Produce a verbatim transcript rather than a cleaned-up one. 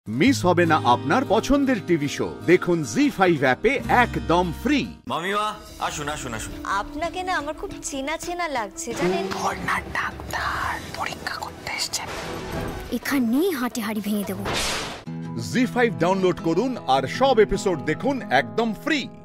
Miss হবে না আপনার পছন্দের টিভি শো দেখুন জি ফাইভ অ্যাপে একদম ফ্রি। মামিমা আসুন আসুন আসুন। আপনাকে না আমার খুব চেনা চেনা লাগছে জানেন। বর্ণার ডাক্তার পরীক্ষা করতে এসেছেন। এখানেই হাঁটে হাড়ি ভেঙে দেবো। জি ফাইভ ডাউনলোড করুন আর সব এপিসোড দেখুন একদম ফ্রি।